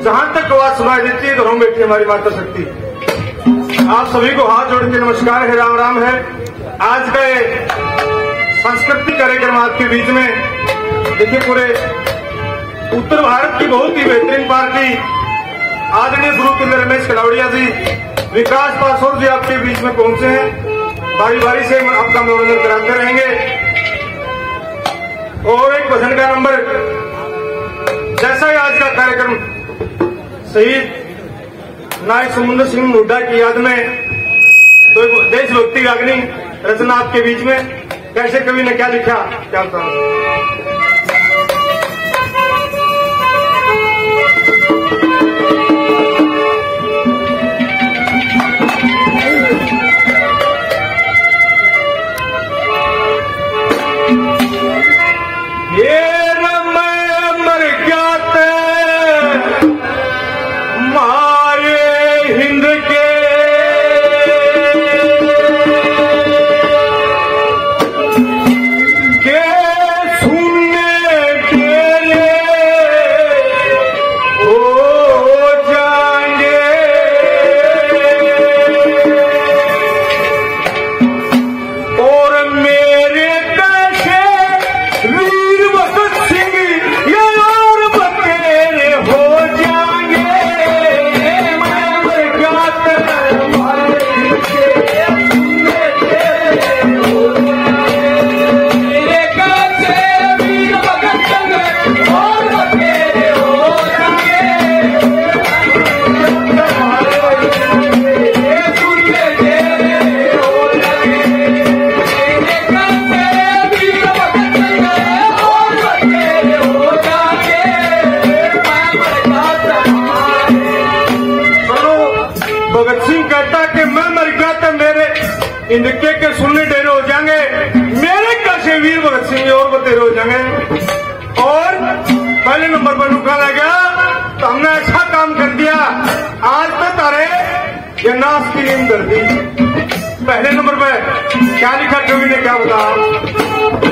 जहां तक आवाज सुनाई देती है घरों में बैठी हमारी माता शक्ति। आप सभी को हाथ जोड़ के नमस्कार है, राम राम है। आज का ये सांस्कृतिक कार्यक्रम आपके बीच में देखिए, पूरे उत्तर भारत की बहुत ही बेहतरीन पार्टी आदरणीय गुरु तुल्य रमेश कलावड़िया जी, विकास पासवान जी आपके बीच में पहुंचे हैं। बारी बारी से आपका मनोरंजन कराते रहेंगे। और एक भजन का नंबर, जैसा ही आज का कार्यक्रम शहीद नायक समुद्र सिंह हुड्डा की याद में तो देशभक्ति अग्नि रचना आपके बीच में, कैसे कवि ने क्या लिखा क्या बताऊं। इनके के सुनने डेरे हो जाएंगे, मेरे कैसे वीर भगत सिंह और बतेरे हो जाएंगे। और पहले नंबर पर रुका लगा तो हमने ऐसा काम कर दिया, आज तो तारे ये नाश की नींद कर दी। पहले नंबर पर क्या लिखा कवि ने, क्या बताया।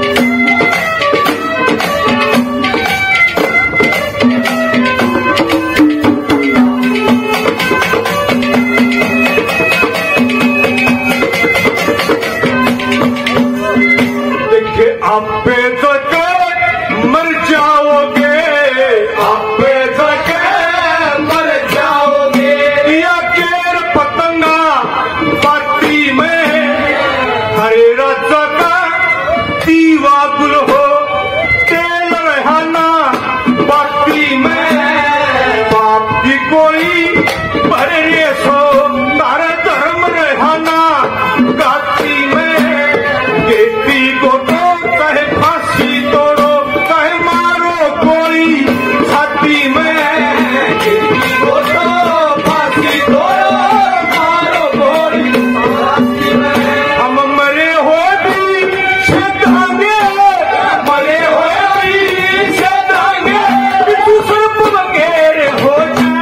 आप पे जाके मर जाओगे, आप पे जाके मर जाओगे, या केर पतंगा पार्टी में हरे राजा का दीवा गुल हो, तेल रहना पार्टी में बाप की कोई भरे सो, तारे धर्म रहना गाती में, गेती को कहे फांसी तोड़ो, कहे मारो कोई छाती में, को तो फांसी तोड़ो, मारो कोई छाती में। हम मरे हो भी श्रद्धांगे, मरे हो भी श्रद्धांगे, दूसरे बगैर हो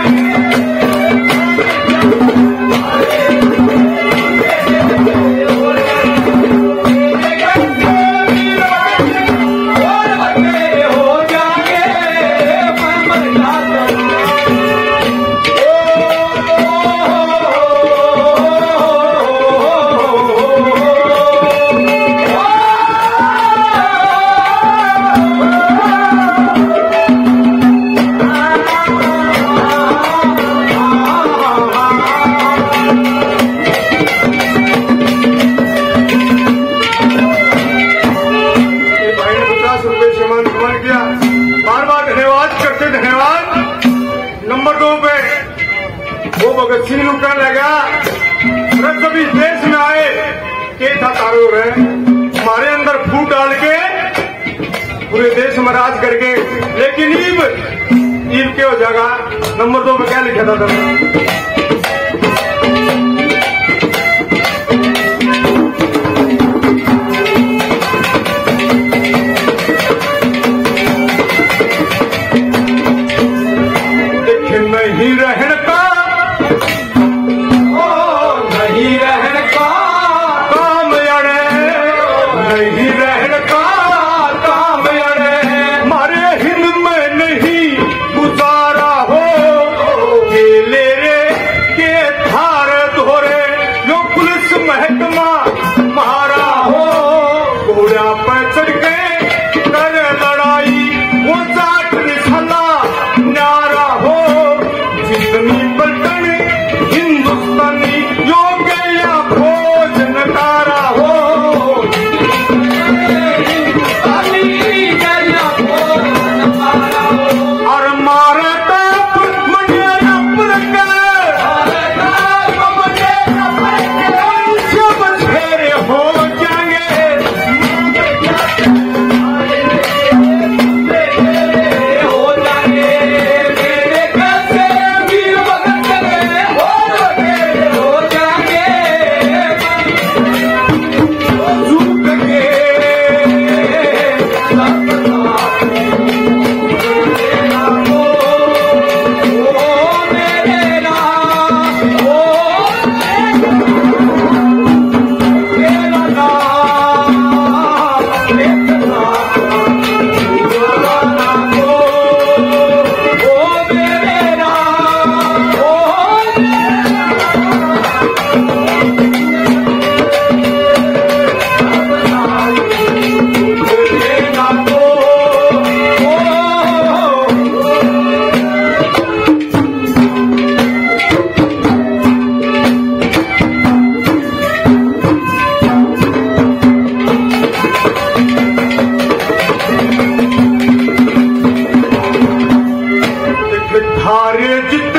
भगत सिंह लुटने लगा। जब इस देश में आए के था तारो रहे, हमारे अंदर फूट डाल के पूरे देश में राज करके, लेकिन ईब के हो जाएगा। नंबर 2 पे क्या लिखा था तब? नहीं रहने का, नहीं रहने का काम अड़े, नहीं रहने का काम अड़े, हमारे हिंद में नहीं गुजारा हो, हारे जित